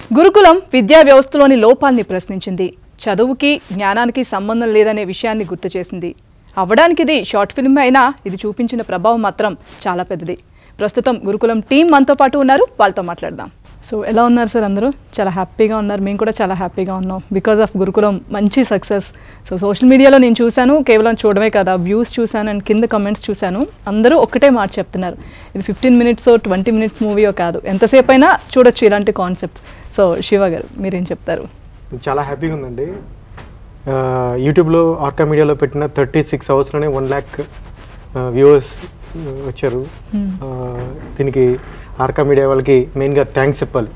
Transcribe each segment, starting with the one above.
గురుకులం విద్యా వ్యవస్థలోని లోపాల్ని ప్రశ్నించింది. చదువుకి జ్ఞానానికి సంబంధం లేదనే విషయాన్ని గుర్తు చేసింది. అవ్వడానికి ఇది షార్ట్ ఫిల్మ్ అయినా ఇది చూపించిన ప్రభావం మాత్రం చాలా పెద్దది. ప్రస్తుతం గురుకులం టీం మనతో పాటు ఉన్నారు, వాళ్ళతో మాట్లాడదాం. సో ఎలా ఉన్నారు సార్? అందరూ చాలా హ్యాపీగా ఉన్నారు, మేము కూడా చాలా హ్యాపీగా ఉన్నాం. బికాజ్ ఆఫ్ గురుకులం మంచి సక్సెస్. సో సోషల్ మీడియాలో నేను చూశాను, కేవలం చూడమే కదా, వ్యూస్ చూశాను అండ్ కింద కమెంట్స్ చూశాను. అందరూ ఒకటే మాట చెప్తున్నారు, ఇది 15 మినిట్స్ 20 మినిట్స్ మూవీయో కాదు, ఎంతసేపు అయినా చూడొచ్చు ఇలాంటి కాన్సెప్ట్. సో శివ గారు మీరేం చెప్తారు? చాలా హ్యాపీగా ఉందండి. యూట్యూబ్లో ఆర్కా మీడియాలో పెట్టిన 36 అవర్స్లోనే 1 lakh వ్యూవర్స్ వచ్చారు. దీనికి ఆర్కా మీడియా వాళ్ళకి మెయిన్గా థ్యాంక్స్ చెప్పాలి.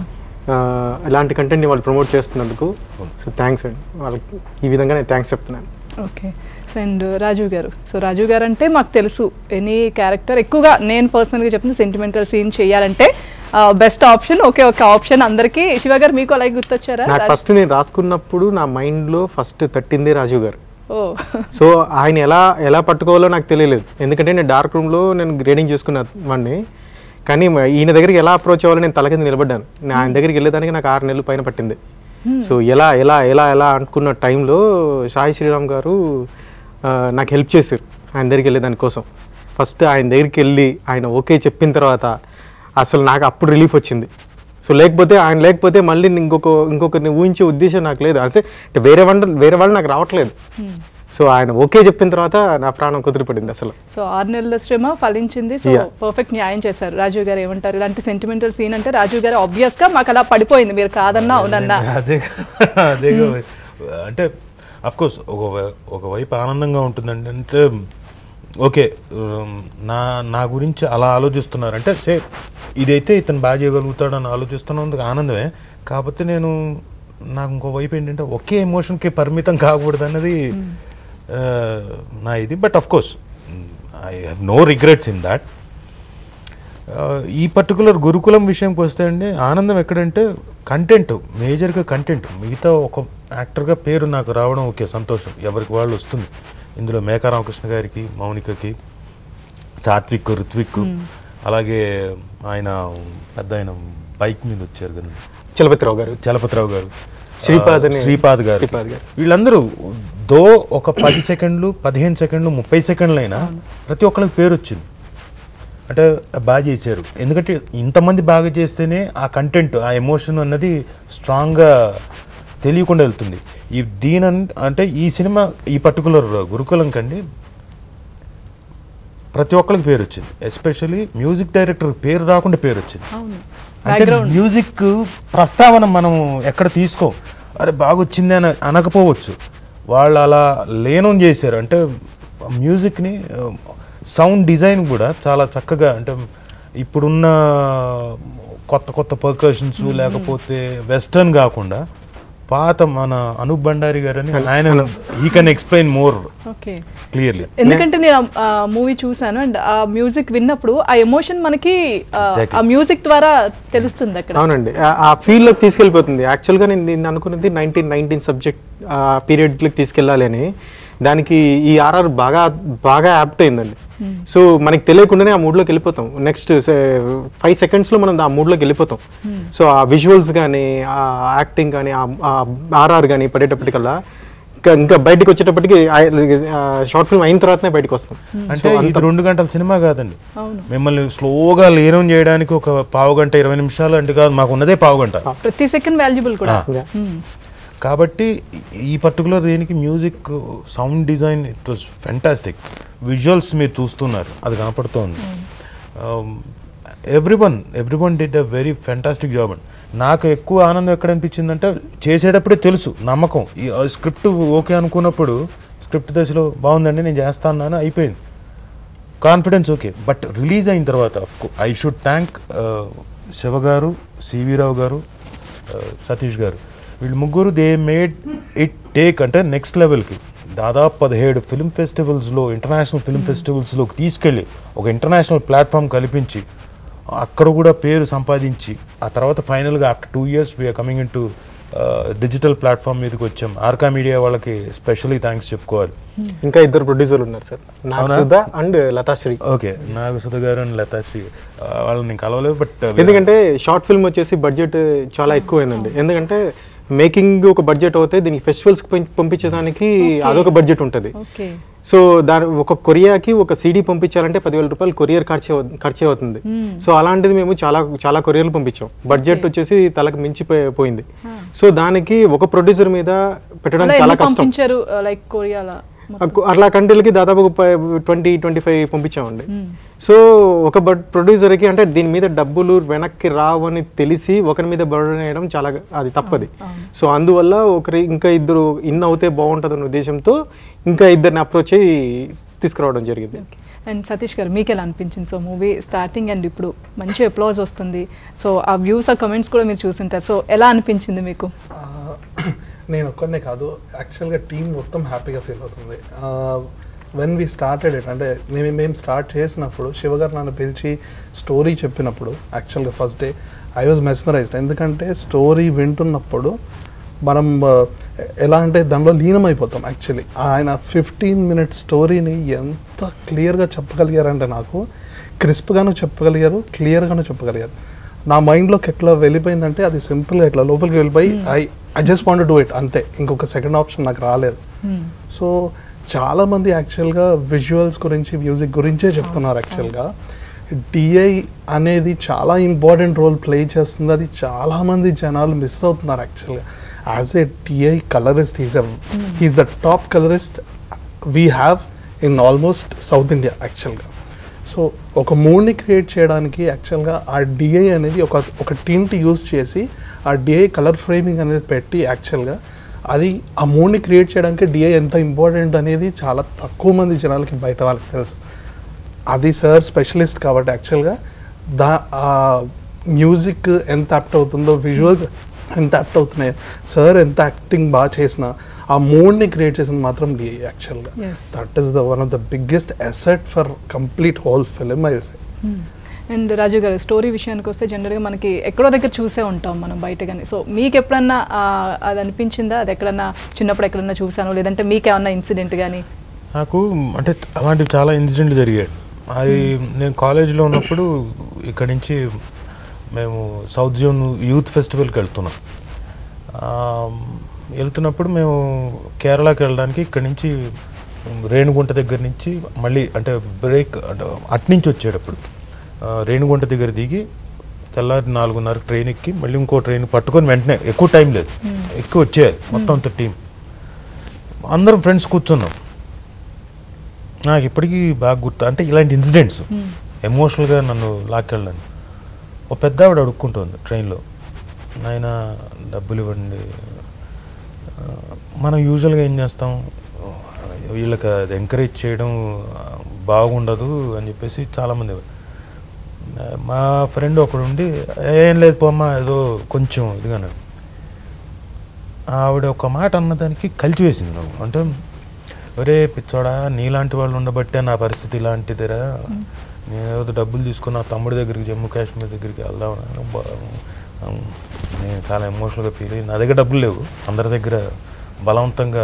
ఇలాంటి కంటెంట్ని వాళ్ళు ప్రమోట్ చేస్తున్నందుకు. సో థ్యాంక్స్ అండి వాళ్ళకి, ఈ విధంగా నేను థ్యాంక్స్ చెప్తున్నాను. ఓకే. అండ్ రాజు గారు, సో రాజు గారు అంటే మాకు తెలుసు ఎనీ క్యారెక్టర్, ఎక్కువగా నేను పర్సనల్గా చెప్తున్న సెంటిమెంటల్ సీన్ చేయాలంటే బెస్ట్ ఆప్షన్, ఒకే ఒక ఆప్షన్ అందరికీ. శివ గారు మీకు అలాగే గుర్తొచ్చారా? ఫస్ట్ నేను రాసుకున్నప్పుడు నా మైండ్లో ఫస్ట్ తట్టిందే రాజు గారు. సో ఆయన ఎలా పట్టుకోవాలో నాకు తెలియలేదు, ఎందుకంటే నేను డార్క్ రూమ్లో నేను గ్రేడింగ్ చేసుకున్న వాడిని. కానీ ఈయన దగ్గరికి ఎలా అప్రోచ్ అవ్వాలో నేను తల కింద నిలబడ్డాను. ఆయన దగ్గరికి వెళ్ళేదానికి నాకు 6 నెలలు పైన పట్టింది. సో ఎలా ఎలా ఎలా ఎలా అనుకున్న టైంలో సాయి శ్రీరామ్ గారు నాకు హెల్ప్ చేశారు ఆయన దగ్గరికి వెళ్ళే దానికోసం. ఫస్ట్ ఆయన దగ్గరికి వెళ్ళి ఆయన ఓకే చెప్పిన తర్వాత అసలు నాకు అప్పుడు రిలీఫ్ వచ్చింది. సో ఆయన లేకపోతే మళ్ళీ ఇంకొకరిని ఊహించే ఉద్దేశం నాకు లేదు. అంటే వేరే వాళ్ళు నాకు రావట్లేదు. సో ఆయన ఓకే చెప్పిన తర్వాత నా ప్రాణం కుదిరిపడింది అసలు. సో 6 నెలల శ్రమ ఫలించింది. సో పర్ఫెక్ట్ న్యాయం చేశారు. రాజు గారు ఏమంటారు? ఇలాంటి సెంటిమెంటల్ సీన్ అంటే రాజు గారు ఆబ్వియస్ గా మాకు అలా పడిపోయింది, మీరు కాదన్నా అవునన్నా. అదే అంటే అఫ్ కోర్స్ ఒకవైపు ఆనందంగా ఉంటుందండి. అంటే ఓకే నా గురించి అలా ఆలోచిస్తున్నారు అంటే ఇదైతే ఇతను బాగా చేయగలుగుతాడని ఆలోచిస్తున్నందుకు ఆనందమే. కాకపోతే నాకు ఇంకో వైపు ఏంటంటే ఒకే ఎమోషన్కి పరిమితం కాకూడదు అన్నది నా ఇది. But of course I have no regrets in that. ఈ పర్టికులర్ గురుకులం విషయంకి వస్తే అండి ఆనందం ఎక్కడంటే కంటెంట్, మేజర్గా కంటెంట్. మిగతా ఒక యాక్టర్గా పేరు నాకు రావడం ఓకే సంతోషం, ఎవరికి వాళ్ళు వస్తుంది. ఇందులో మేకా రామకృష్ణ గారికి, మౌనికకి, సాత్విక్, ఋత్విక్, అలాగే ఆయన బైక్ మీద వచ్చారు కదా చలపతిరావు గారు, శ్రీపాద్ గారు, వీళ్ళందరూ దో ఒక 10 సెకండ్లు 15 సెకండ్లు 30 సెకండ్లు అయినా ప్రతి ఒక్కరికి పేరు వచ్చింది. అంటే బాగా చేశారు, ఎందుకంటే ఇంతమంది బాగా చేస్తేనే ఆ కంటెంట్, ఆ ఎమోషన్ అన్నది స్ట్రాంగ్గా తెలియకుండా వెళ్తుంది. అంటే ఈ సినిమా ఈ పర్టికులర్ గురుకులం కండి ప్రతి ఒక్కరికి పేరు వచ్చింది. ఎస్పెషల్లీ మ్యూజిక్ డైరెక్టర్ పేరు రాకుండా పేరు వచ్చింది. అంటే మ్యూజిక్ ప్రస్తావన మనం ఎక్కడ తీసుకో, అరే బాగా వచ్చింది అని అనకపోవచ్చు, వాళ్ళు అలా లేనం చేశారు. అంటే మ్యూజిక్ని, సౌండ్ డిజైన్ కూడా చాలా చక్కగా, అంటే ఇప్పుడున్న కొత్త పర్కషన్స్ లేకపోతే వెస్టర్న్ కాకుండా పాత మన అనూప్ భండారి గారు అని ఆయన he can explain more clearly. ఎందుకంటే నేను మూవీ చూసాను అండ్ ఆ మ్యూజిక్ విన్నప్పుడు ఆ ఎమోషన్ మనకి ఆ మ్యూజిక్ ద్వారా తెలుస్తుంది అక్కడ. అవునండి, ఆ ఫీల్ లోకి తీసుకెళ్ళిపోతుంది. యాక్చువల్గా నేను అనుకున్నది 1919 సబ్జెక్ట్ పీరియడ్లోకి తీసుకెళ్ళాలి అని. దానికి ఈ ఆర్ఆర్ బాగా యాప్ట్ అయిందండి. సో మనకి తెలియకుండానే ఆ మూడ్లోకి వెళ్ళిపోతాం. నెక్స్ట్ 5 సెకండ్స్లో మనం ఆ మూడ్లోకి వెళ్ళిపోతాం. సో ఆ విజువల్స్ కానీ, ఆ యాక్టింగ్ కానీ, ఆ ఆర్ఆర్ కానీ పడేటప్పటికల్లా ఇంకా బయటకు వచ్చేటప్పటికి షార్ట్ ఫిల్మ్ అయిన తర్వాతనే బయటకు వస్తాం. అంటే ఇది 2 గంటల సినిమా కాదండి, మిమ్మల్ని స్లోగా లీనం చేయడానికి ఒక పావు గంట 20 నిమిషాలు అంటే కాదు, మాకు ఉన్నదే పావు గంట. ప్రతి సెకండ్ వాల్యుబుల్ కూడా. కాబట్టి ఈ పర్టికులర్ దీనికి music, sound design it was fantastic. Visuals మీరు చూస్తున్నారు, అది కనపడుతోంది. Everyone did a very fantastic job అండి. నాకు ఎక్కువ ఆనందం ఎక్కడ అనిపించిందంటే చేసేటప్పుడే తెలుసు, నమ్మకం. ఈ స్క్రిప్ట్ ఓకే అనుకున్నప్పుడు స్క్రిప్ట్ దశలో బాగుందండి నేను చేస్తాను అని అయిపోయింది, కాన్ఫిడెన్స్ ఓకే. బట్ రిలీజ్ అయిన తర్వాత ఐ షుడ్ థ్యాంక్ శివ గారు, సివి రావు గారు, సతీష్ గారు, వీళ్ళు ముగ్గురు దే మేడ్ ఇట్ టేక్ అంటే నెక్స్ట్ లెవెల్కి. దాదాపు 17 ఫిల్మ్ ఫెస్టివల్స్లో, ఇంటర్నేషనల్ ఫిల్మ్ ఫెస్టివల్స్లోకి తీసుకెళ్ళి ఒక ఇంటర్నేషనల్ ప్లాట్ఫామ్ కల్పించి అక్కడ కూడా పేరు సంపాదించి, ఆ తర్వాత ఫైనల్గా after 2 years we are coming into digital platform మీదకి వచ్చాం. ఆర్కా మీడియా వాళ్ళకి స్పెషల్లీ థ్యాంక్స్ చెప్పుకోవాలి. ఇంకా ఇద్దరు ప్రొడ్యూసర్లు ఉన్నారు sir, Nagasudha and Lathasri. Okay, Nagasudha గారు అండ్ లతాశ్రీ వాళ్ళని నేను కలవలేదు. బట్ ఎందుకంటే షార్ట్ ఫిల్మ్ వచ్చేసి బడ్జెట్ చాలా ఎక్కువైందండి. ఎందుకంటే మేకింగ్ ఒక బడ్జెట్ అవుతే దీనికి ఫెస్టివల్స్కి పంపించడానికి అదొక బడ్జెట్ ఉంటుంది. సో దాని ఒక కొరియాకి ఒక సీడీ పంపించాలంటే 10,000 రూపాయలు కొరియర్ ఖర్చే అవుతుంది. సో అలాంటిది మేము చాలా కొరియర్లు పంపించాం. బడ్జెట్ వచ్చేసి తలకు మించి పోయింది. సో దానికి ఒక ప్రొడ్యూసర్ మీద పెట్టడానికి చాలా కష్టం. అట్లా కంట్రీలకి దాదాపు 20-25 పంపించామండి. సో ఒక ప్రొడ్యూసర్కి అంటే దీని మీద డబ్బులు వెనక్కి రావని తెలిసి ఒకరి మీద బర్డెన్ వేయడం చాలా అది తప్పది. సో అందువల్ల ఇంకా ఇద్దరు అవుతే బాగుంటుంది అనే ఉద్దేశంతో ఇంకా ఇద్దరిని అప్రోచ్ అయ్యి తీసుకురావడం జరిగింది. అండ్ సతీష్ గారు, మీకు ఎలా అనిపించింది? సో మూవీ స్టార్టింగ్ అండ్ ఇప్పుడు మంచి అప్లాజ్ వస్తుంది. సో ఆ వ్యూస్, ఆ కమెంట్స్ కూడా మీరు చూసింటారు. సో ఎలా అనిపించింది మీకు? నేను ఒక్కనే కాదు, యాక్చువల్గా టీమ్ మొత్తం హ్యాపీగా ఫీల్ అవుతుంది. వెన్ వీ స్టార్టెడ్ ఇట్, అంటే మేము స్టార్ట్ చేసినప్పుడు శివగారు నన్ను పిలిచి స్టోరీ చెప్పినప్పుడు యాక్చువల్గా first day I was mesmerised. ఎందుకంటే స్టోరీ వింటున్నప్పుడు మనం ఎలా అంటే దానిలో లీనమైపోతాం. యాక్చువల్లీ ఆయన 15 minutes స్టోరీని ఎంత క్లియర్గా చెప్పగలిగారంటే, నాకు క్రిస్ప్గాను చెప్పగలిగారు, క్లియర్గాను చెప్పగలిగారు. నా మైండ్లోకి ఎట్లా వెళ్ళిపోయిందంటే అది సింపుల్గా ఇట్లా లోపలికి వెళ్ళిపోయి I just want to do it అంతే, ఇంకొక సెకండ్ ఆప్షన్ నాకు రాలేదు. సో చాలామంది యాక్చువల్గా విజువల్స్ గురించి, మ్యూజిక్ గురించే చెప్తున్నారు. యాక్చువల్గా డిఐ అనేది చాలా ఇంపార్టెంట్ రోల్ ప్లే చేస్తుంది. అది చాలామంది జనాలు మిస్ అవుతున్నారు. యాక్చువల్గా as a DI colourist, he's the top colourist we have in almost South India actually. So ఒక మూడ్ని క్రియేట్ చేయడానికి యాక్చువల్గా ఆ డిఐ అనేది ఒక టీమ్ని యూజ్ చేసి ఆ డిఐ కలర్ ఫ్రేమింగ్ అనేది పెట్టి యాక్చువల్గా అది ఆ మూడ్ని క్రియేట్ చేయడానికి డిఐ ఎంత ఇంపార్టెంట్ అనేది చాలా తక్కువ మంది జనాలకి బయట వాళ్ళకి తెలుసు. అది సార్ స్పెషలిస్ట్ కాబట్టి యాక్చువల్గా మ్యూజిక్ ఎంత యాప్ట్ అవుతుందో, విజువల్స్ ఎంత యాప్ట్ అవుతున్నాయో, సార్ ఎంత యాక్టింగ్ బాగా చేసినా ఆ మూడ్ని క్రియేట్ చేసింది మాత్రం DI actually. That is one of the biggest asset for complete whole film I say. And Raju గారు, స్టోరీ విషయానికి వస్తే జనరల్గా మనకి ఎక్కడో దగ్గర చూసే ఉంటాం మనం బయట, కానీ సో మీకు ఎప్పుడన్నా అది అనిపించిందా? అది ఎక్కడన్నా చిన్నప్పుడు ఎక్కడన్నా చూసాను, లేదంటే మీకు ఏమన్నా ఇన్సిడెంట్ కానీ? నాకు అంటే అలాంటివి చాలా ఇన్సిడెంట్లు జరిగాయి. అది నేను కాలేజ్లో ఉన్నప్పుడు ఇక్కడి నుంచి మేము సౌత్ జోన్ యూత్ ఫెస్టివల్కి వెళ్తున్నప్పుడు మేము కేరళకి వెళ్ళడానికి ఇక్కడి నుంచి రేణిగుంట దగ్గర నుంచి మళ్ళీ అంటే బ్రేక్ అంటే అట్నుంచి వచ్చేటప్పుడు రేణిగుంట దగ్గర దిగి తెల్లారి 4:30 ట్రైన్ ఎక్కి మళ్ళీ ఇంకో ట్రైన్ పట్టుకొని వెంటనే, ఎక్కువ టైం లేదు, ఎక్కువ వచ్చేయాలి మొత్తం అంత టీం. అందరం ఫ్రెండ్స్ కూర్చున్నాం. నాకు ఇప్పటికీ బాగా గుర్తు, అంటే ఇలాంటి ఇన్సిడెంట్స్ ఎమోషనల్గా నన్ను లాక్కెళ్ళాను. ఒక పెద్ద ఆవిడ అడుక్కుంటుంది ట్రైన్లో, ఆయన డబ్బులు ఇవ్వండి. మనం యూజువల్గా ఏం చేస్తాం, వీళ్ళకి అది ఎంకరేజ్ చేయడం బాగుండదు అని చెప్పేసి చాలామంది. మా ఫ్రెండ్ ఒకడు ఉండి, ఏం లేదు పోమ్మా, ఏదో కొంచెం ఇదిగానే. ఆవిడ ఒక మాట అన్నదానికి కలిచివేసింది నాకు. అంటే ఒరే పిచ్చోడా, నీలాంటి వాళ్ళు ఉండబట్టే నా పరిస్థితి ఇలాంటిదిరా, నేను ఏదో డబ్బులు తీసుకుని నా తమ్ముడి దగ్గరికి జమ్మూ కాశ్మీర్ దగ్గరికి వెళ్దాం, నేను చాలా ఎమోషనల్గా ఫీల్ అయ్యి, నా దగ్గర డబ్బులు లేవు, అందరి దగ్గర బలవంతంగా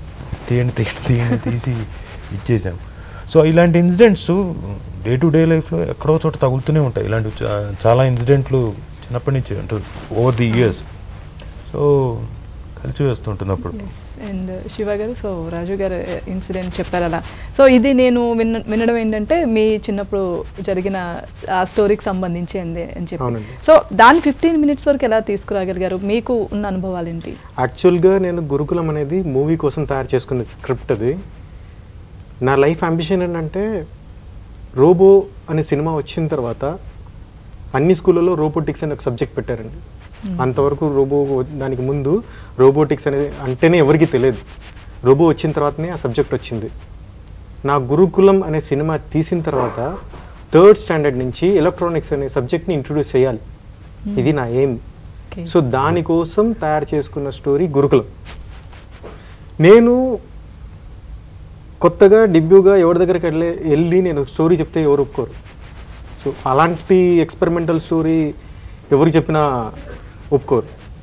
తీసి ఇచ్చేసాను. సో ఇలాంటి ఇన్సిడెంట్స్ డే టు డే లైఫ్లో ఎక్కడో చోట తగులుతూనే ఉంటాయి. ఇలాంటి చాలా ఇన్సిడెంట్లు చిన్నప్పటి నుంచి అంటే ఓవర్ ది ఇయర్స్. సో కలిసి వేస్తుంటుంది అప్పుడు. అండ్ శివ గారు, సో రాజు గారు ఇన్సిడెంట్ చెప్పారు అలా. సో ఇది నేను వినడం ఏంటంటే మీ చిన్నప్పుడు జరిగిన ఆ స్టోరీకి సంబంధించి అని చెప్పి, సో దాని 15 minutes వరకు ఎలా తీసుకురాగలిగారు? మీకు ఉన్న అనుభవాలు ఏంటి? యాక్చువల్గా నేను గురుకులం అనేది మూవీ కోసం తయారు చేసుకున్న స్క్రిప్ట్. అది నా లైఫ్ అంబిషన్ ఏంటంటే, రోబో అనే సినిమా వచ్చిన తర్వాత అన్ని స్కూళ్ళలో రోబోటిక్స్ అనే ఒక సబ్జెక్ట్ పెట్టారండి. అంతవరకు దానికి ముందు రోబోటిక్స్ అనేది అంటేనే ఎవరికి తెలియదు. రోబో వచ్చిన తర్వాతనే ఆ సబ్జెక్ట్ వచ్చింది. నా గురుకులం అనే సినిమా తీసిన తర్వాత 3rd standard నుంచి ఎలక్ట్రానిక్స్ అనే సబ్జెక్ట్ని ఇంట్రొడ్యూస్ చేయాలి, ఇది నా ఎయిమ్. సో దానికోసం తయారు చేసుకున్న స్టోరీ గురుకులం. నేను కొత్తగా డెబ్యూగా ఎవరి దగ్గరికి వెళ్ళి నేను స్టోరీ చెప్తే ఎవరు ఒప్పుకోరు. సో అలాంటి ఎక్స్పెరిమెంటల్ స్టోరీ ఎవరికి చెప్పినా ఒప్పుకోరు.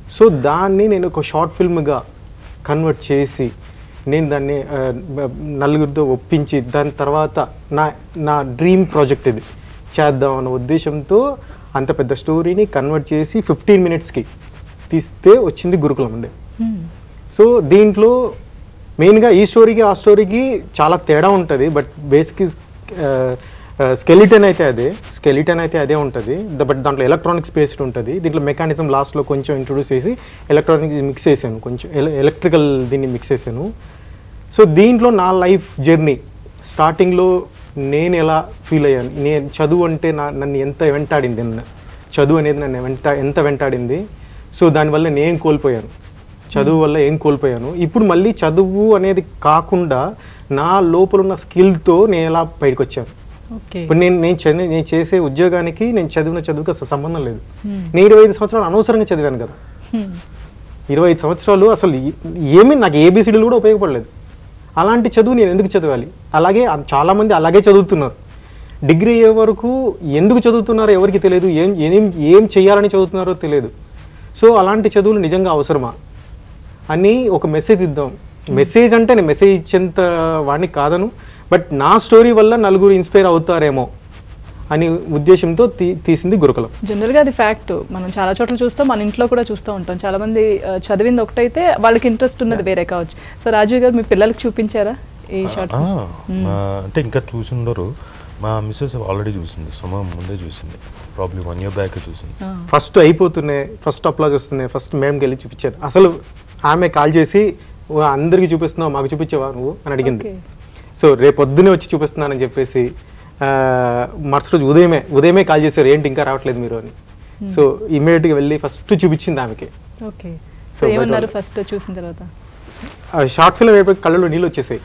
సో దాన్ని నేను ఒక షార్ట్ ఫిల్మ్గా కన్వర్ట్ చేసి నేను దాన్ని నలుగురితో ఒప్పించి దాని తర్వాత నా డ్రీమ్ ప్రాజెక్ట్ ఇది చేద్దాం అన్న ఉద్దేశంతో అంత పెద్ద స్టోరీని కన్వర్ట్ చేసి 15 minutesకి తీస్తే వచ్చింది గురుకులం అండి. సో దీంట్లో మెయిన్గా ఈ స్టోరీకి ఆ స్టోరీకి చాలా తేడా ఉంటుంది. బట్ బేసిక్ స్కెలిటన్ అయితే అదే ఉంటుంది. బట్ దాంట్లో ఎలక్ట్రానిక్స్ బేస్డ్ ఉంటుంది. దీంట్లో మెకానిజం లాస్ట్లో కొంచెం ఇంట్రొడ్యూస్ చేసి ఎలక్ట్రానిక్స్ మిక్స్ చేశాను, కొంచెం ఎలక్ట్రికల్ దీన్ని మిక్స్ చేశాను. సో దీంట్లో నా లైఫ్ జర్నీ స్టార్టింగ్లో నేను ఎలా ఫీల్ అయ్యాను, నేను చదువు అంటే నన్ను ఎంత వెంటాడింది, చదువు అనేది నన్ను ఎంత వెంటాడింది. సో దానివల్ల నేను కోల్పోయాను, చదువు వల్ల ఏం కోల్పోయాను. ఇప్పుడు మళ్ళీ చదువు అనేది కాకుండా నా లోపల ఉన్న స్కిల్తో నేను ఎలా బయటకు వచ్చాను. ఇప్పుడు నేను చేసే ఉద్యోగానికి నేను చదివిన చదువుకి అసలు సంబంధం లేదు. నేను 25 సంవత్సరాలు అనవసరంగా చదివాను కదా. 25 సంవత్సరాలు అసలు నాకు ఏబిసిడీలు కూడా ఉపయోగపడలేదు. అలాంటి చదువు నేను ఎందుకు చదవాలి? అలాగే చాలామంది అలాగే చదువుతున్నారు. డిగ్రీ అయ్యే వరకు ఎందుకు చదువుతున్నారో ఎవరికి తెలియదు, ఏం చేయాలని చదువుతున్నారో తెలియదు. సో అలాంటి చదువులు నిజంగా అవసరమా అని ఒక మెసేజ్ ఇద్దాం. మెసేజ్ అంటే నేను మెసేజ్ ఇచ్చేంత వాడిని కాదను, బట్ నా స్టోరీ వల్ల నలుగురు ఇన్స్పైర్ అవుతారేమో అని ఉద్దేశంతో తీసింది గురుకులం. జనరల్గా అది ఫ్యాక్ట్. మనం చాలా చోట్ల చూస్తాం, మన ఇంట్లో కూడా చూస్తూ ఉంటాం. చాలా మంది చదివింది ఒకటైతే వాళ్ళకి ఇంట్రెస్ట్ ఉన్నది వేరే కావచ్చు. సో రాజీవ్ గారు మీ పిల్లలకి చూపించారా ఈ షార్ట్? అంటే ఇంకా చూసిండరు. మా మిస్సెస్ ఆల్రెడీ చూసింది, సుమ ముందే చూసింది, ప్రాబ్లీ 1 year బ్యాక్ చూసింది. ఫస్ట్ అయిపోతున్నాయి, ఫస్ట్ అప్లాజ్ వస్తున్నాయి, ఫస్ట్ మేడంకి వెళ్ళి చూపించాను. అసలు ఆమె కాల్ చేసి అందరికీ చూపిస్తున్నావు, మాకు చూపించావా నువ్వు అని అడిగింది. సో రేపు పొద్దునే వచ్చి చూపిస్తున్నానని చెప్పేసి మరుసటి రోజు ఉదయమే కాల్ చేశారు, ఏంటి ఇంకా రావట్లేదు మీరు అని. సో ఇమీడియట్గా వెళ్ళి ఫస్ట్ చూపించింది ఆమెకి. సో ఏమన్నారు ఫస్ట్ చూసిన తర్వాత? షార్ట్ ఫిల్మ్ అయిపోయి కళ్ళలో నీళ్ళు వచ్చేసాయి.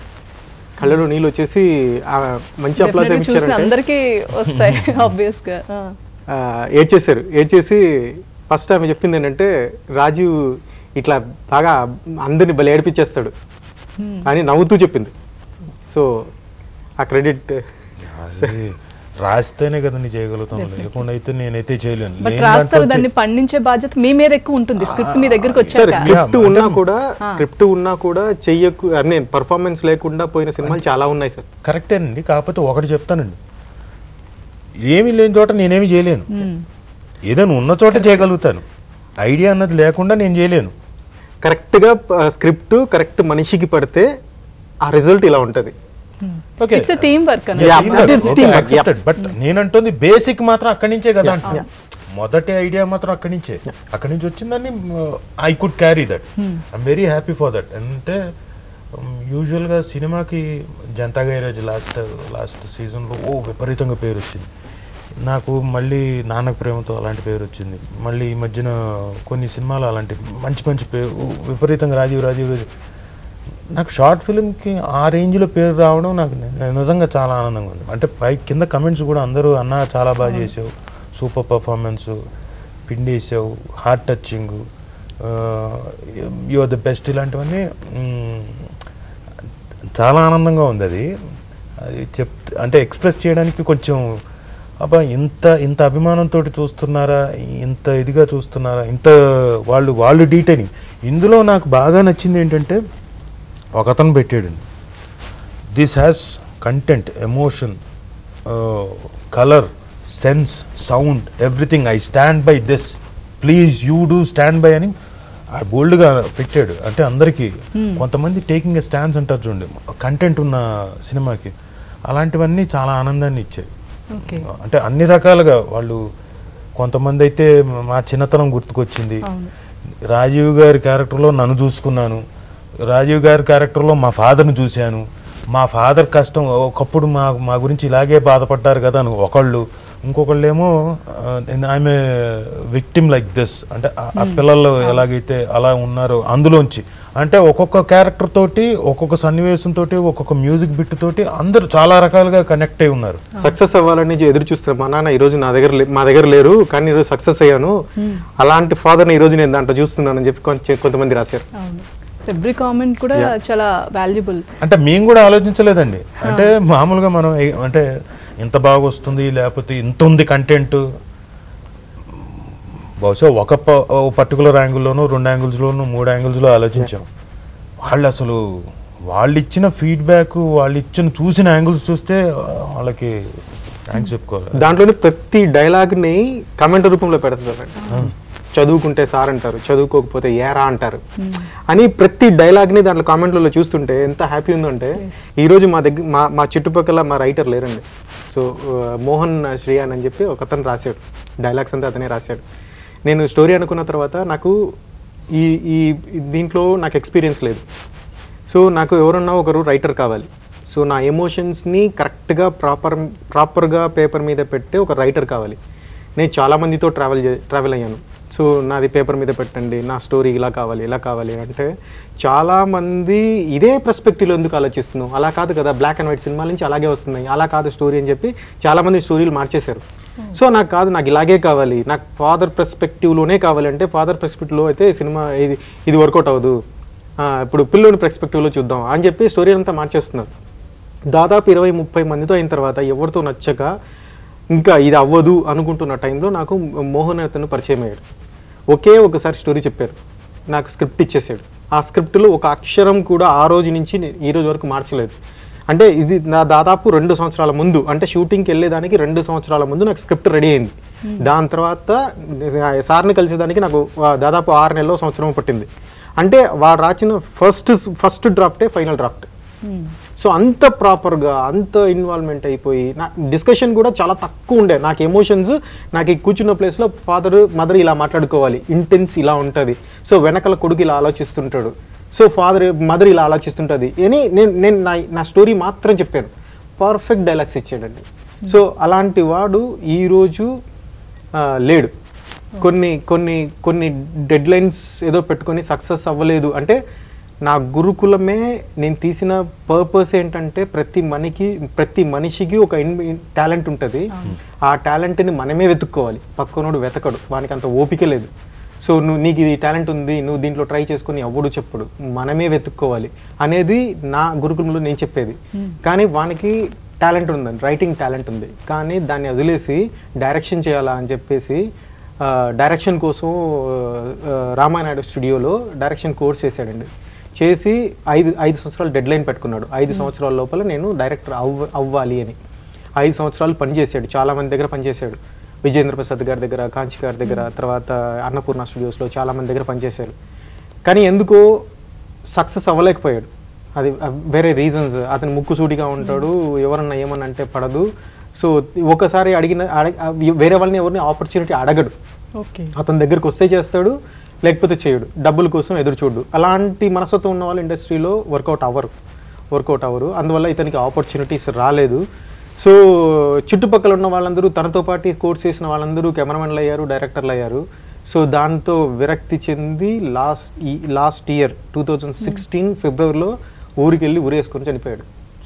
మంచి అప్లాజ్ ఇచ్చారు, అందరికీ వస్తాయి ఆబ్వియస్గా. ఏడ్చేసి ఫస్ట్ ఆమె చెప్పింది ఏంటంటే, రాజీవ్ ఇట్లా బాగా అందరిని భలే ఏడిపించేస్తాడు అని నవ్వుతూ చెప్పింది. సో ఆ క్రెడిట్ రాస్తేనే కదా నేను చేయగలుగుతాను, లేకుండా అయితే నేనైతే చేయలేను. దాన్ని పండించే బాధ్యత మీ మీద ఎక్కువ ఉంటుంది. స్క్రిప్ట్ మీ దగ్గరికి వచ్చాక స్క్రిప్ట్ ఉన్నా కూడా చెయ్యకు నేను పర్ఫార్మెన్స్ లేకుండా పోయిన సినిమాలు చాలా ఉన్నాయి సార్. కరెక్టేనండి. కాకపోతే ఒకటి చెప్తానండి, ఏమీ లేని చోట నేనేమి చేయలేను. ఏదైనా ఉన్న చోట చేయగలుగుతాను, ఐడియా అన్నది లేకుండా నేను చేయలేను. కరెక్ట్గా స్క్రిప్ట్ కరెక్ట్ మనిషికి పడితే ఆ రిజల్ట్ ఇలా ఉంటుంది. బట్ నేనంటుంది బేసిక్ మాత్రం అక్కడి నుంచే కదా అంటున్నా. మొదటి ఐడియా మాత్రం అక్కడి నుంచి వచ్చిందని I could carry that. I'm very happy for that. అంటే యూజువల్గా సినిమాకి జనతా గ్యారేజ్ లాస్ట్ సీజన్లో విపరీతంగా పేరు వచ్చింది నాకు. మళ్ళీ నాన్నకు ప్రేమతో అలాంటి పేరు వచ్చింది. మళ్ళీ ఈ మధ్యన కొన్ని సినిమాలు అలాంటి మంచి పేరు విపరీతంగా రాజీవ్. నాకు షార్ట్ ఫిల్మ్కి ఆ రేంజ్లో పేరు రావడం నాకు నిజంగా చాలా ఆనందంగా ఉంది. అంటే కింద కమెంట్స్ కూడా అందరూ అన్న చాలా బాగా చేసావు, సూపర్ పర్ఫార్మెన్స్, పిండేసావు, heart touching, you are the best, ఇలాంటివన్నీ చాలా ఆనందంగా ఉంది. అది అంటే ఎక్స్ప్రెస్ చేయడానికి కొంచెం అబ్బా ఇంత అభిమానంతో చూస్తున్నారా, ఇంత ఇదిగా చూస్తున్నారా, ఇంత వాళ్ళు డీటెయిలింగ్. ఇందులో నాకు బాగా నచ్చింది ఏంటంటే, ఒకతను పెట్టాడు, this has content, emotion, colour, sense, sound, everything. I stand by this, please you do stand by అని బోల్డ్గా పెట్టాడు. అంటే అందరికీ కొంతమంది టేకింగ్ ఎ స్టాండ్స్ అంటారు చూడండి, కంటెంట్ ఉన్న సినిమాకి. అలాంటివన్నీ చాలా ఆనందాన్ని ఇచ్చాయి. అంటే అన్ని రకాలుగా వాళ్ళు, కొంతమంది అయితే మా చిన్నతనం గుర్తుకొచ్చింది, రాజీవ్ గారి క్యారెక్టర్లో నన్ను చూసుకున్నాను, రాజీవ్ గారి క్యారెక్టర్లో మా ఫాదర్ని చూశాను, మా ఫాదర్ కష్టం ఒకప్పుడు మా గురించి ఇలాగే బాధపడ్డారు కదా అని ఒకళ్ళు, ఇంకొకళ్ళు ఏమో ఆమె విక్టిమ్ లైక్ దిస్, అంటే ఆ పిల్లలు ఎలాగైతే అలా ఉన్నారో అందులోంచి. అంటే ఒక్కొక్క క్యారెక్టర్ తోటి, ఒక్కొక్క సన్నివేశం తోటి, ఒక్కొక్క మ్యూజిక్ బిట్ తోటి అందరూ చాలా రకాలుగా కనెక్ట్ అయి ఉన్నారు. సక్సెస్ అవ్వాలని ఎదురు చూస్తారు. మా నాన్న ఈరోజు మా దగ్గర లేరు, కానీ ఈరోజు సక్సెస్ అయ్యాను, అలాంటి ఫాదర్ని ఈరోజు నేను దాంట్లో చూస్తున్నానని చెప్పి కొంతమంది రాశారు. ఎవ్రీ కామెంట్ కూడా చాలా వాల్యుబుల్. అంటే మేము కూడా ఆలోచించలేదండి. అంటే మామూలుగా మనం అంటే ఇంత బాగా వస్తుంది, లేకపోతే ఇంత ఉంది కంటెంట్, బహుశా ఒక పర్టికులర్ యాంగిల్లోనూ 2 యాంగిల్స్లోనూ 3 యాంగిల్స్లో ఆలోచించాం. వాళ్ళు అసలు వాళ్ళు ఇచ్చిన ఫీడ్బ్యాక్, వాళ్ళు ఇచ్చిన చూసిన యాంగిల్స్ చూస్తే వాళ్ళకి థ్యాంక్స్ చెప్పుకోవాలి. దాంట్లోనే ప్రతి డైలాగ్ని కమెంట్ రూపంలో పెడతారండి. చదువుకుంటే సార్ అంటారు, చదువుకోకపోతే ఏరా అంటారు అని ప్రతి డైలాగ్ని దాంట్లో కామెంట్లలో చూస్తుంటే ఎంత హ్యాపీ ఉందంటే, ఈరోజు మా దగ్గర మా చుట్టుపక్కల మా రైటర్ లేరండి. సో మోహన్ శ్రీయాన్ అని చెప్పి ఒక అతను రాశాడు, డైలాగ్స్ అంతా అతనే రాశాడు. నేను స్టోరీ అనుకున్న తర్వాత నాకు ఈ దీంట్లో నాకు ఎక్స్పీరియన్స్ లేదు. సో నాకు ఎవరన్నా ఒకరు రైటర్ కావాలి. సో నా ఎమోషన్స్ని కరెక్ట్గా ప్రాపర్గా పేపర్ మీద పెట్టే ఒక రైటర్ కావాలి. నేను చాలామందితో ట్రావెల్ అయ్యాను. సో నాది పేపర్ మీద పెట్టండి, నా స్టోరీ ఇలా కావాలి అంటే చాలామంది ఇదే పర్స్పెక్టివ్లో ఎందుకు ఆలోచిస్తున్నావు, అలా కాదు కదా, బ్లాక్ అండ్ వైట్ సినిమాల నుంచి అలాగే వస్తున్నాయి, అలా కాదు స్టోరీ అని చెప్పి చాలామంది స్టోరీలు మార్చేశారు. సో నాకు కాదు, నాకు ఇలాగే కావాలి, నాకు ఫాదర్ పర్స్పెక్టివ్లోనే కావాలి అంటే ఫాదర్ పర్స్పెక్టివ్లో అయితే సినిమా ఇది వర్కౌట్ అవ్వదు, ఇప్పుడు పిల్లోని పర్స్పెక్టివ్లో చూద్దాం అని చెప్పి స్టోరీ అంతా మార్చేస్తున్నారు. దాదాపు 20-30 మందితో అయిన తర్వాత ఎవరితో నచ్చక ఇంకా ఇది అవ్వదు అనుకుంటున్న టైంలో నాకు మోహన్ అతను పరిచయం అయ్యాడు. ఒకసారి స్టోరీ చెప్పారు, నాకు స్క్రిప్ట్ ఇచ్చేసాడు. ఆ స్క్రిప్ట్లో ఒక అక్షరం కూడా ఆ రోజు నుంచి ఈ రోజు వరకు మార్చలేదు. అంటే ఇది నా దాదాపు 2 సంవత్సరాల ముందు, అంటే షూటింగ్కి వెళ్ళేదానికి 2 సంవత్సరాల ముందు నాకు స్క్రిప్ట్ రెడీ అయింది. దాని తర్వాత సార్ని కలిసేదానికి నాకు దాదాపు 6 నెలలో సంవత్సరం పట్టింది. అంటే వాడు రాసిన ఫస్ట్ డ్రాఫ్టే ఫైనల్ డ్రాఫ్ట్. సో అంత ప్రాపర్గా అంత ఇన్వాల్వ్మెంట్ అయిపోయి నా డిస్కషన్ కూడా చాలా తక్కువ ఉండే. నాకు ఎమోషన్స్, నాకు కూర్చున్న ప్లేస్లో ఫాదర్ మదర్ ఇలా మాట్లాడుకోవాలి, ఇంటెన్స్ ఇలా ఉంటుంది, సో వెనకాల కొడుకు ఇలా ఆలోచిస్తుంటాడు, సో మదర్ ఇలా ఆలోచిస్తుంటుంది అని నేను నా స్టోరీ మాత్రం చెప్పాను. పర్ఫెక్ట్ డైలాగ్స్ ఇచ్చాడండి. సో అలాంటి వాడు ఈరోజు లేడు. కొన్ని డెడ్ లైన్స్ ఏదో పెట్టుకొని సక్సెస్ అవ్వలేదు అంటే నా గురుకులమే నేను తీసిన పర్పస్ ఏంటంటే ప్రతి మనిషికి ఒక టాలెంట్ ఉంటుంది. ఆ టాలెంట్ని మనమే వెతుక్కోవాలి, పక్కనోడు వెతకడు, వానికి అంత ఓపిక లేదు. సో నీకు ఇది టాలెంట్ ఉంది, నువ్వు దీంట్లో ట్రై చేసుకొని ఎవడు చెప్పడు, మనమే వెతుక్కోవాలి అనేది నా గురుకులంలో నేను చెప్పేది. కానీ వానికి టాలెంట్ ఉందండి, రైటింగ్ టాలెంట్ ఉంది, కానీ దాన్ని వదిలేసి డైరెక్షన్ చేయాలా అని చెప్పేసి డైరెక్షన్ కోసం రామానాయుడు స్టూడియోలో డైరెక్షన్ కోర్స్ చేశాడండి. చేసి 5 సంవత్సరాలు డెడ్ లైన్ పెట్టుకున్నాడు. 5 సంవత్సరాల లోపల నేను డైరెక్టర్ అవ్వాలి అని 5 సంవత్సరాలు పనిచేశాడు. చాలామంది దగ్గర పనిచేశాడు, విజేంద్ర ప్రసాద్ గారి దగ్గర, కాంచి గారి దగ్గర, తర్వాత అన్నపూర్ణ స్టూడియోస్లో చాలామంది దగ్గర పనిచేశారు. కానీ ఎందుకో సక్సెస్ అవ్వలేకపోయాడు. అది వేరే రీజన్స్. అతను ముక్కుసూటిగా ఉంటాడు, ఎవరన్నా ఏమన్నా అంటే పడదు. సో ఒకసారి వేరే వాళ్ళని ఎవరిని ఆపర్చునిటీ అడగడు. అతని దగ్గరికి వస్తే చేస్తాడు, లేకపోతే చేయడు, డబ్బుల కోసం ఎదురు చూడు. అలాంటి మనస్తత్వం ఉన్న వాళ్ళు ఇండస్ట్రీలో వర్కౌట్ అవ్వరు. అందువల్ల ఇతనికి ఆపర్చునిటీస్ రాలేదు. సో చుట్టుపక్కల ఉన్న వాళ్ళందరూ, తనతో పాటు కోర్స్ చేసిన వాళ్ళందరూ కెమెరామెన్లు అయ్యారు, డైరెక్టర్లు అయ్యారు. సో దాంతో విరక్తి చెంది లాస్ట్ ఇయర్ 2016 ఫిబ్రవరిలో ఊరికి వెళ్ళి ఊరేసుకొని చనిపోయాడు.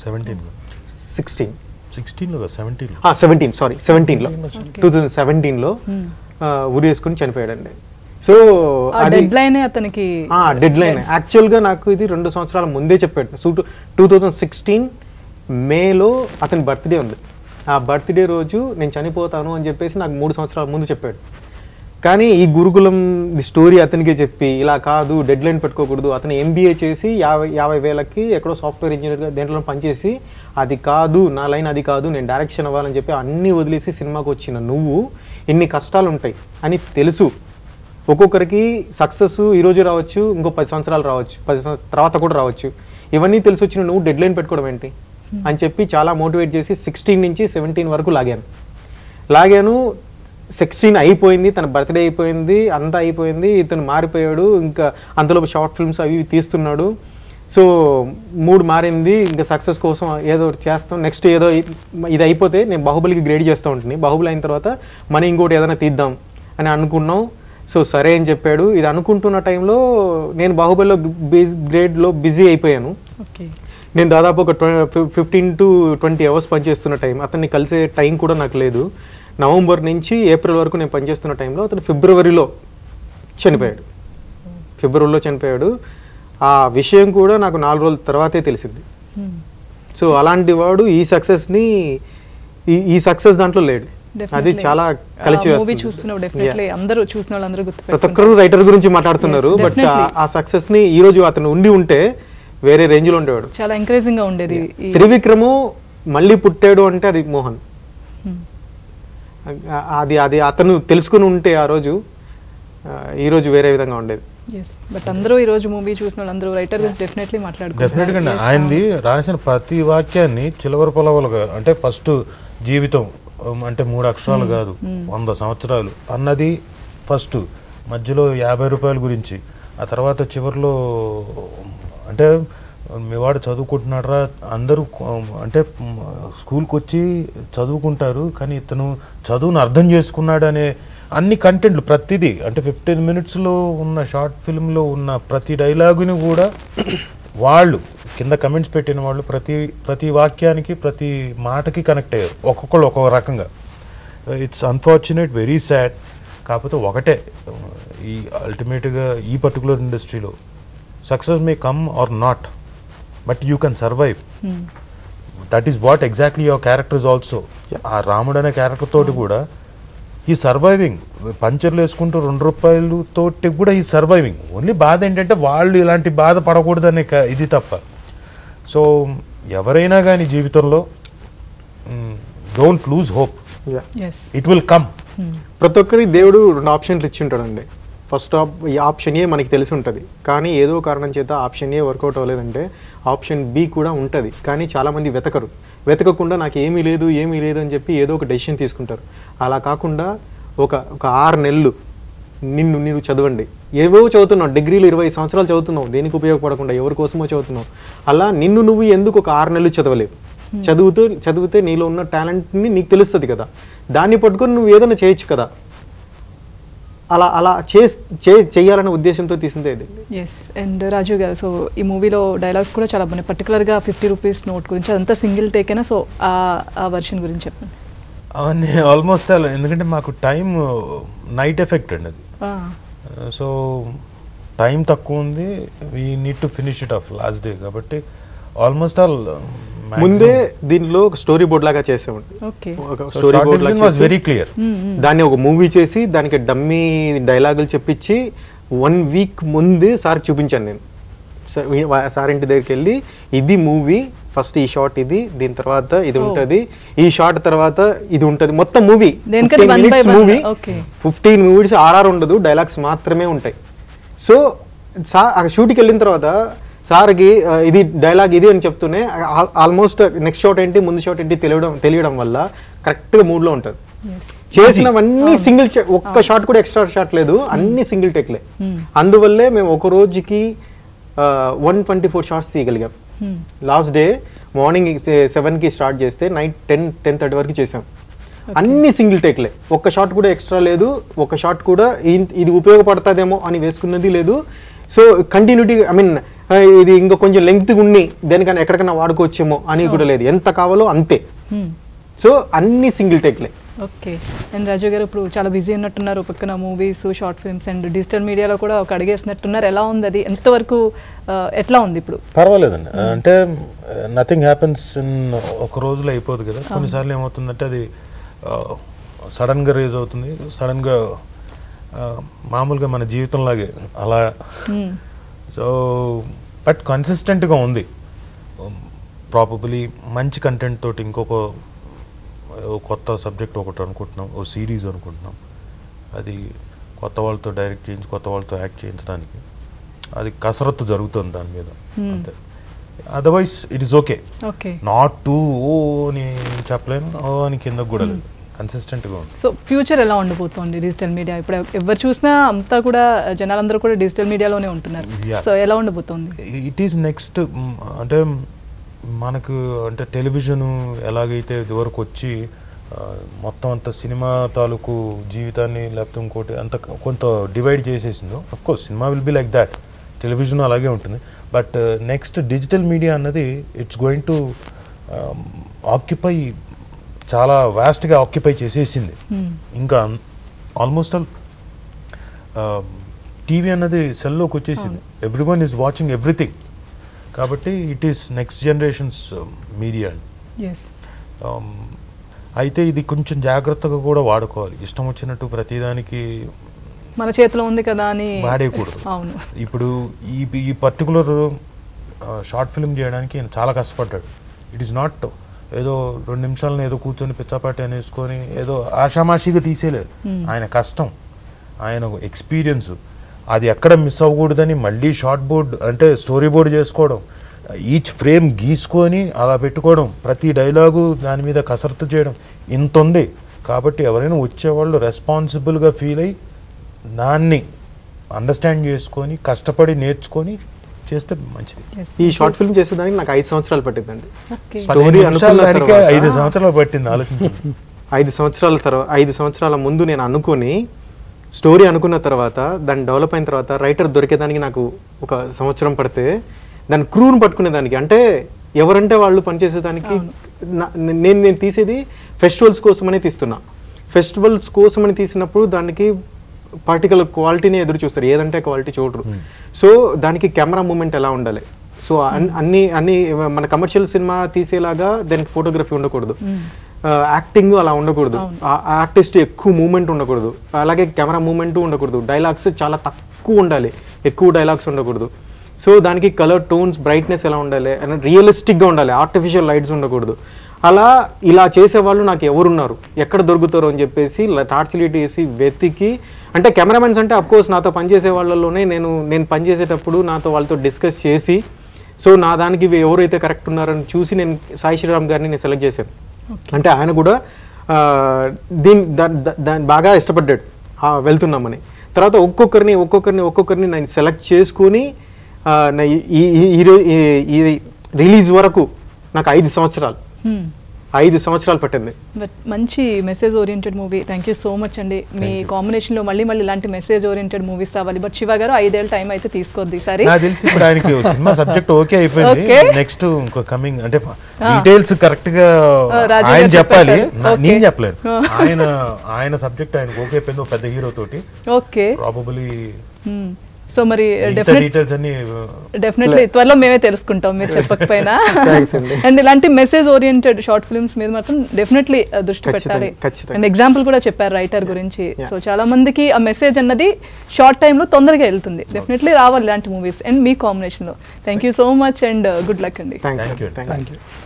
2017లో ఊరేసుకొని చనిపోయాడండి. సో డెడ్ లైన్ యాక్చువల్గా నాకు ఇది 2 సంవత్సరాల ముందే చెప్పాడు. 2016 మేలో అతని బర్త్డే ఉంది. ఆ బర్త్డే రోజు నేను చనిపోతాను అని చెప్పేసి నాకు 3 సంవత్సరాల ముందు చెప్పాడు. కానీ ఈ గురుకులం స్టోరీ అతనికే చెప్పి ఇలా కాదు, డెడ్ లైన్ పెట్టుకోకూడదు, అతను MBA చేసి 50,000కి ఎక్కడో సాఫ్ట్వేర్ ఇంజనీర్గా దేంట్లో పనిచేసి అది కాదు నా లైన్, అది కాదు నేను డైరెక్షన్ అవ్వాలని చెప్పి అన్నీ వదిలేసి సినిమాకి వచ్చిన నువ్వు ఇన్ని కష్టాలు ఉంటాయి అని తెలుసు. ఒక్కొక్కరికి సక్సెస్ ఈరోజు రావచ్చు, ఇంకో 10 సంవత్సరాలు రావచ్చు, 10 సంవత్సరాల తర్వాత కూడా రావచ్చు. ఇవన్నీ తెలిసి వచ్చిన నువ్వు డెడ్ లైన్ పెట్టుకోవడం ఏంటి అని చెప్పి చాలా మోటివేట్ చేసి 16 నుంచి 17 వరకు లాగాను. 16 అయిపోయింది, తన బర్త్డే అయిపోయింది, అంతా అయిపోయింది, ఇతను మారిపోయాడు. ఇంకా అంతలోపు షార్ట్ ఫిల్మ్స్ అవి తీస్తున్నాడు. సో మూడ్ మారింది, ఇంకా సక్సెస్ కోసం ఏదో చేస్తాం, నెక్స్ట్ ఏదో ఇది అయిపోతే నేను బాహుబలికి గ్రేడ్ చేస్తూ ఉంటుంది, బాహుబలి అయిన తర్వాత మనం ఇంకోటి ఏదైనా తీద్దాం అని అనుకున్నాం. సో సరే అని చెప్పాడు. ఇది అనుకుంటున్న టైంలో నేను బాహుబలిలో గ్రేడ్లో బిజీ అయిపోయాను. నేను దాదాపు ఒక 15 to 20 అవర్స్ పనిచేస్తున్న టైం, అతన్ని కలిసే టైం కూడా నాకు లేదు. నవంబర్ నుంచి ఏప్రిల్ వరకు నేను పనిచేస్తున్న టైంలో అతను ఫిబ్రవరిలో చనిపోయాడు. ఆ విషయం కూడా నాకు 4 రోజుల తర్వాతే తెలిసింది. సో అలాంటి వాడు ఈ సక్సెస్ దాంట్లో లేడు. అది చాలా కలిసి మూవీ చూస్తున్నప్పుడు డెఫినెట్లీ అందరూ చూసిన వాళ్ళందరూ ప్రతి గుర్తుపెట్టుకుంటారు. ఒక్కరు రైటర్ గురించి మాట్లాడుతున్నారు. Yes, but definitely. ఆ సక్సెస్ ని ఈ రోజు అతను ఉండి ఉంటే వేరే రేంజ్ లో ఉండేవాడు. చాలా ఎంకరేజింగ్ గా ఉండేది. ఈ త్రివిక్రము మళ్ళీ పుట్టాడు అంటే అది మోహన్. అది అది అతను తెలుసుకుని ఉంటే ఆ రోజు ఈ రోజు వేరే విధంగా ఉండేది. yes బట్ అందరూ ఈ రోజు మూవీ చూసిన వాళ్ళందరూ రైటర్ గురించి డెఫినెట్లీ డెఫినెట్గా మాట్లాడుకుంటారు. ఆయనది రాసిన ప్రతి వాక్యాన్ని చిలవర పొలవలుగా అంటే ఫస్ట్ జీవితం అంటే 3 అక్షరాలు కాదు 100 సంవత్సరాలు అన్నది ఫస్ట్, మధ్యలో 50 రూపాయల గురించి, ఆ తర్వాత చివరిలో అంటే మీ వాడు చదువుకుంటున్నారా అందరూ అంటే స్కూల్కి వచ్చి చదువుకుంటారు కానీ ఇతను చదువును అర్థం చేసుకున్నాడు అనే అన్ని కంటెంట్లు ప్రతిదీ అంటే 15 మినిట్స్లో ఉన్న షార్ట్ ఫిల్మ్లో ఉన్న ప్రతి డైలాగుని కూడా వాళ్ళు కింద కమెంట్స్ పెట్టిన వాళ్ళు ప్రతి వాక్యానికి ప్రతి మాటకి కనెక్ట్ అయ్యారు, ఒక్కొక్కళ్ళు ఒక్కొక్క రకంగా. It's unfortunate, very sad. కాకపోతే ఒకటే, ఈ అల్టిమేట్గా ఈ పర్టికులర్ ఇండస్ట్రీలో success may come or not, but you can survive. That is what exactly your character is also. ఆ రాముడు అనే క్యారెక్టర్ తోటి కూడా ఈ సర్వైవింగ్, పంచర్లు వేసుకుంటూ 2 రూపాయలతోటి కూడా ఈ సర్వైవింగ్. ఓన్లీ బాధ ఏంటంటే వాళ్ళు ఇలాంటి బాధ పడకూడదు అనే ఇది తప్ప. సో ఎవరైనా కానీ జీవితంలో don't lose hope, it will come. ప్రతి ఒక్కరికి దేవుడు 2 ఆప్షన్లు ఇచ్చి ఉంటాడండి. ఫస్ట్ ఈ ఆప్షన్ ఏ మనకి తెలిసి ఉంటుంది, కానీ ఏదో కారణం చేత ఆప్షన్ ఏ వర్కౌట్ అవ్వలేదంటే ఆప్షన్ బి కూడా ఉంటుంది. కానీ చాలామంది వెతకకుండా నాకు ఏమీ లేదు అని చెప్పి ఏదో ఒక డెసిషన్ తీసుకుంటారు. అలా కాకుండా ఒక 6 నెలలు నిన్ను చదవండి. ఏవో చదువుతున్నావు, డిగ్రీలు 20 సంవత్సరాలు చదువుతున్నావు, దేనికి ఉపయోగపడకుండా ఎవరి కోసమో చదువుతున్నావు. అలా నువ్వు ఎందుకు ఒక 6 నెలలు చదవలేవు? చదివితే నీలో ఉన్న టాలెంట్ని నీకు తెలుస్తుంది కదా, దాన్ని పట్టుకొని నువ్వు ఏదైనా చేయొచ్చు కదా. అలా చేయాలనే ఉద్దేశంతో తీసిందే ఇది. ఎస్. అండ్ రాజు గారు, సో ఈ మూవీలో డైలాగ్స్ కూడా చాలా బాగున్నాయి, పర్టికులర్గా 50 రూపీస్ నోట్ గురించి. అదంతా సింగిల్ టేకేనా? సో ఆ వర్షన్ గురించి చెప్పండి. అవన్నీ ఆల్మోస్ట్ అలా, ఎందుకంటే మాకు టైం నైట్ ఎఫెక్ట్ అండి అది. సో టైం తక్కువ ఉంది, we need to finish it off last day. కాబట్టి ఆల్మోస్ట్ ఆల్ ముందే దీనిలో ఒక స్టోరీ బోర్డ్ లాగా చేసామండి. Storyboard was very clear. దాన్ని ఒక మూవీ చేసి దానికి డమ్మీ డైలాగులు చెప్పించి 1 వీక్ ముందే సార్ చూపించాను నేను. సార్ ఇంటి దగ్గరికి వెళ్ళి ఇది మూవీ, ఫస్ట్ ఈ షాట్ ఇది, దీని తర్వాత ఇది ఉంటుంది, ఈ షాట్ తర్వాత ఇది ఉంటుంది, మొత్తం మూవీ 15 మినిట్స్ ఆర్ఆర్ ఉండదు, డైలాగ్స్ మాత్రమే ఉంటాయి. సో సార్ షూట్కి వెళ్ళిన తర్వాత సార్కి ఇది డైలాగ్ ఇది అని చెప్తూనే ఆల్మోస్ట్ నెక్స్ట్ షాట్ ఏంటి ముందు షాట్ ఏంటి తెలియడం వల్ల కరెక్ట్గా మూడ్లో ఉంటుంది. చేసినవన్నీ సింగిల్, ఒక్క షాట్ కూడా ఎక్స్ట్రా షాట్ లేదు, అన్ని సింగిల్ టేక్లే. అందువల్లే మేము ఒక రోజుకి 124 షాట్స్ తీయగలిగాం. లాస్ట్ డే మార్నింగ్ 7కి స్టార్ట్ చేస్తే నైట్ 10-10:30 వరకు చేసాం. అన్ని సింగిల్ టేక్లే, ఒక్క షాట్ కూడా ఎక్స్ట్రా లేదు, ఒక్క షాట్ కూడా ఇది ఉపయోగపడుతుందేమో అని వేసుకున్నది లేదు. సో కంటిన్యూటీ, ఐ మీన్ ఇది ఇంకా కొంచెం లెంగ్త్గా ఉన్ని దేనికన్నా ఎక్కడికైనా వాడుకోవచ్చేమో అని కూడా లేదు, ఎంత కావాలో అంతే. సో అన్ని సింగిల్ టేక్లే. ఓకే. అండ్ రాజు గారు ఇప్పుడు చాలా బిజీ ఉన్నట్టున్నారు, పక్కన movies, short films and digital మీడియాలో కూడా ఒక అడిగేసినట్టున్నారు. ఎలా ఉంది అది? ఎంతవరకు ఎట్లా ఉంది ఇప్పుడు? పర్వాలేదండి, అంటే నథింగ్ హ్యాపెన్స్ ఇన్ ఒక రోజులో అయిపోదు కదా. కొన్నిసార్లు ఏమవుతుందంటే అది సడన్గా రేజ్ అవుతుంది, సడన్గా మామూలుగా మన జీవితంలాగే అలా. సో బట్ కన్సిస్టెంట్గా ఉంది. ప్రాబబ్లీ మంచి కంటెంట్ తోటి ఇంకొక కొత్త సబ్జెక్ట్ ఒకటి అనుకుంటున్నాం, ఓ సిరీస్ అనుకుంటున్నాం. అది కొత్త వాళ్ళతో డైరెక్ట్ చేయించి కొత్త వాళ్ళతో యాక్ట్ చేయించడానికి అది కసరత్తు జరుగుతుంది దాని మీద అంతే. Otherwise it is okay. Not to ఓ అని చెప్పలేను, ఓ అని కిందకు కూడా లేదు, కన్సిస్టెంట్గా ఉంది. సో ఫ్యూచర్ ఎలా ఉండబోతోంది డిజిటల్ మీడియా? ఇప్పుడు ఎవరు చూసినా అంతా కూడా జనాలందరూ కూడా డిజిటల్ మీడియాలోనే ఉంటున్నారు. సో ఎలా ఉండబోతోంది? ఇట్ ఈస్ నెక్స్ట్ అంటే మనకు అంటే టెలివిజన్ ఎలాగైతే ఇదివరకు వచ్చి మొత్తం అంత సినిమా తాలూకు జీవితాన్ని లేకపోతే ఇంకోటి అంత కొంత డివైడ్ చేసేసిందో, of course cinema will be like that, television అలాగే ఉంటుంది. బట్ నెక్స్ట్ డిజిటల్ మీడియా అన్నది ఇట్స్ గోయింగ్ టు ఆక్యుపై, చాలా వాస్ట్గా ఆక్యుపై చేసేసింది. ఇంకా ఆల్మోస్ట్ ఆల్ టీవీ అన్నది సెల్లోకి వచ్చేసింది, ఎవ్రీవన్ ఈజ్ వాచింగ్ ఎవ్రీథింగ్. కాబట్టి it is next generations media. అయితే ఇది కొంచెం జాగ్రత్తగా కూడా వాడుకోవాలి. ఇష్టం వచ్చినట్టు ప్రతిదానికి మన చేతిలో ఉంది కదా అని వాడేయకూడదు. అవును. ఇప్పుడు ఈ పర్టికులర్ షార్ట్ ఫిల్మ్ చేయడానికి ఆయన చాలా కష్టపడ్డాడు. ఇట్ ఈస్ నాట్ ఏదో 2 నిమిషాలను ఏదో కూర్చొని పిచ్చాపాటి అనేసుకొని ఏదో ఆషామాషిగా తీసేయలేదు. ఆయన కష్టం, ఆయన ఎక్స్పీరియన్స్, అది ఎక్కడ మిస్ అవ్వకూడదని మళ్ళీ షార్ట్ బోర్డ్ అంటే స్టోరీ బోర్డ్ చేసుకోవడం, ఈచ్ ఫ్రేమ్ గీసుకొని అలా పెట్టుకోవడం, ప్రతి డైలాగు దాని మీద కసరత్తు చేయడం, ఇంత ఉంది. కాబట్టి ఎవరైనా వచ్చేవాళ్ళు రెస్పాన్సిబుల్గా ఫీల్ అయ్యి దాన్ని అండర్స్టాండ్ చేసుకొని కష్టపడి నేర్చుకొని చేస్తే మంచిది. ఈ షార్ట్ ఫిల్మ్ చేసేదానికి నాకు 5 సంవత్సరాలు పట్టిందండి. స్టోరీ అనుకున్న తర్వాత 5 సంవత్సరాలు పట్టింది ఆలోచించండి. 5 సంవత్సరాల ముందు నేను అనుకుని స్టోరీ అనుకున్న తర్వాత దాన్ని డెవలప్ అయిన తర్వాత రైటర్ దొరికేదానికి నాకు 1 సంవత్సరం పడితే దాని క్రూని పట్టుకునేదానికి, అంటే ఎవరంటే వాళ్ళు పనిచేసేదానికి నేను తీసేది ఫెస్టివల్స్ కోసమని తీస్తున్నా. ఫెస్టివల్స్ కోసమని తీసినప్పుడు దానికి పర్టికులర్ క్వాలిటీని ఎదురు చూస్తారు, ఏదంటే క్వాలిటీ చూడరు. సో దానికి కెమెరా మూమెంట్ ఎలా ఉండాలి, సో అన్ని మన కమర్షియల్ సినిమా తీసేలాగా దానికి ఫోటోగ్రఫీ ఉండకూడదు, యాక్టింగ్ అలా ఉండకూడదు, ఆర్టిస్ట్ ఎక్కువ మూమెంట్ ఉండకూడదు, అలాగే కెమెరా మూమెంట్ ఉండకూడదు, డైలాగ్స్ చాలా తక్కువ ఉండాలి, ఎక్కువ డైలాగ్స్ ఉండకూడదు. సో దానికి కలర్ టోన్స్ బ్రైట్నెస్ ఎలా ఉండాలి, రియలిస్టిక్గా ఉండాలి, ఆర్టిఫిషియల్ లైట్స్ ఉండకూడదు. అలా ఇలా చేసేవాళ్ళు నాకు ఎవరున్నారు, ఎక్కడ దొరుకుతారు అని చెప్పేసి టార్చ్ లైట్ వేసి వెతికి, అంటే కెమెరామెన్స్ అంటే అఫ్కోర్స్ నాతో పనిచేసే వాళ్ళలోనే నేను పనిచేసేటప్పుడు నాతో వాళ్ళతో డిస్కస్ చేసి, సో నా దానికి ఎవరైతే కరెక్ట్ ఉన్నారని చూసి నేను సాయి శ్రీరామ్ గారిని నేను సెలెక్ట్ చేశాను. అంటే ఆయన కూడా దాన్ని బాగా ఇష్టపడ్డాడు వెళ్తున్నామని. తర్వాత ఒక్కొక్కరిని నేను సెలెక్ట్ చేసుకుని ఈ రిలీజ్ వరకు నాకు 5 సంవత్సరాలు పట్టింది. బట్ మంచి message oriented movie. Thank you so much అండి. మీ కాంబినేషన్లో మళ్ళీ ఇలాంటి మెసేజ్ ఓరియంటెడ్ మూవీస్ రావాలి. బట్ శివ గారు 5 ఏళ్ళ టైం అయితే తీసుకోవద్దు ఈసారి. నాకు తెలిసి ఇప్పుడు ఆయనకి సినిమా సబ్జెక్ట్ ఓకే అయిపోయింది. నెక్స్ట్ ఇంకో కమింగ్ అంటే డీటెయిల్స్ కరెక్ట్ గా ఆయన చెప్పాలి, నేను చెప్పలేదు. ఆయన సబ్జెక్ట్ ఆయనకు ఓకే అయిపోయింది ఒక పెద్ద హీరో తోటి. Okay, probably. సో మరి డెఫినెట్లీ త్వరలో మేమే తెలుసుకుంటాం మీరు చెప్పకపోయినా. అండ్ ఇలాంటి మెసేజ్ ఓరియంటెడ్ షార్ట్ ఫిల్మ్స్ మీద మాత్రం డెఫినెట్లీ దృష్టి పెట్టాలి. అండ్ ఎగ్జాంపుల్ కూడా చెప్పారు రైటర్ గురించి. సో చాలా మందికి ఆ మెసేజ్ అన్నది షార్ట్ టైంలో తొందరగా వెళ్తుంది. డెఫినెట్లీ రావాలి ఇలాంటి మూవీస్ అండ్ మీ కాంబినేషన్లో. Thank you so much and good luck అండి. Thank you.